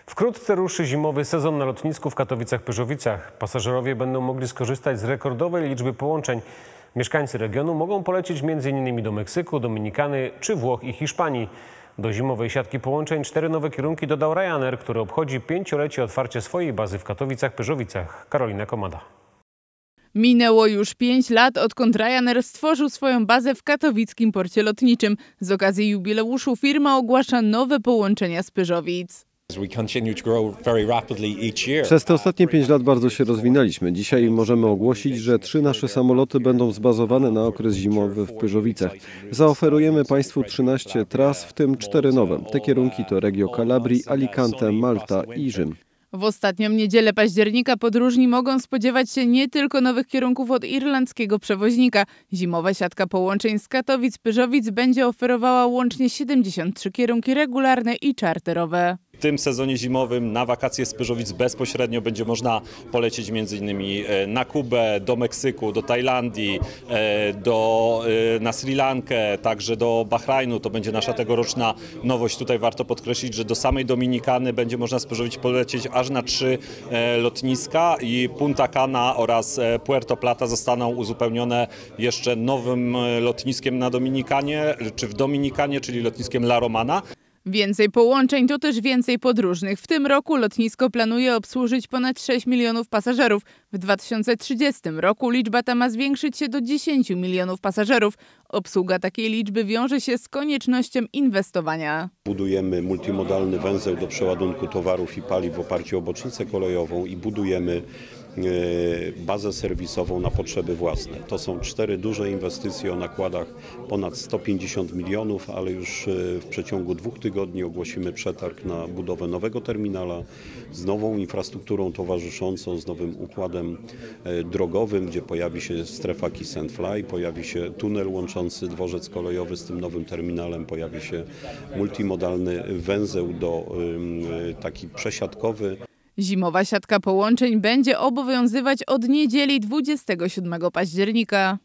Wkrótce ruszy zimowy sezon na lotnisku w Katowicach-Pyrzowicach. Pasażerowie będą mogli skorzystać z rekordowej liczby połączeń. Mieszkańcy regionu mogą polecieć m.in. do Meksyku, Dominikany czy Włoch i Hiszpanii. Do zimowej siatki połączeń 4 nowe kierunki dodał Ryanair, który obchodzi 5-lecie otwarcia swojej bazy w Katowicach-Pyrzowicach. Karolina Komada. Minęło już 5 lat, odkąd Ryanair stworzył swoją bazę w katowickim porcie lotniczym. Z okazji jubileuszu firma ogłasza nowe połączenia z Pyrzowic. Przez te ostatnie 5 lat bardzo się rozwinęliśmy. Dzisiaj możemy ogłosić, że 3 nasze samoloty będą zbazowane na okres zimowy w Pyrzowicach. Zaoferujemy Państwu 13 tras, w tym 4 nowe. Te kierunki to Reggio Calabrii, Alicante, Malta i Rzym. W ostatnią niedzielę października podróżni mogą spodziewać się nie tylko nowych kierunków od irlandzkiego przewoźnika. Zimowa siatka połączeń z Katowic-Pyrzowic będzie oferowała łącznie 73 kierunki regularne i czarterowe. W tym sezonie zimowym na wakacje z Pyrzowic bezpośrednio będzie można polecieć m.in. na Kubę, do Meksyku, do Tajlandii, na Sri Lankę, także do Bahrajnu. To będzie nasza tegoroczna nowość. Tutaj warto podkreślić, że do samej Dominikany będzie można z Pyrzowic polecieć aż na 3 lotniska i Punta Cana oraz Puerto Plata zostaną uzupełnione jeszcze nowym lotniskiem na Dominikanie, czy w Dominikanie, czyli lotniskiem La Romana. Więcej połączeń to też więcej podróżnych. W tym roku lotnisko planuje obsłużyć ponad 6 milionów pasażerów. W 2030 roku liczba ta ma zwiększyć się do 10 milionów pasażerów. Obsługa takiej liczby wiąże się z koniecznością inwestowania. Budujemy multimodalny węzeł do przeładunku towarów i paliw w oparciu o bocznicę kolejową i budujemy bazę serwisową na potrzeby własne. To są 4 duże inwestycje o nakładach ponad 150 milionów, ale już w przeciągu 2 tygodni ogłosimy przetarg na budowę nowego terminala z nową infrastrukturą towarzyszącą, z nowym układem drogowym, gdzie pojawi się strefa Kiss and Fly, pojawi się tunel łączący dworzec kolejowy z tym nowym terminalem, pojawi się multimodalny węzeł taki przesiadkowy. Zimowa siatka połączeń będzie obowiązywać od niedzieli 27 października.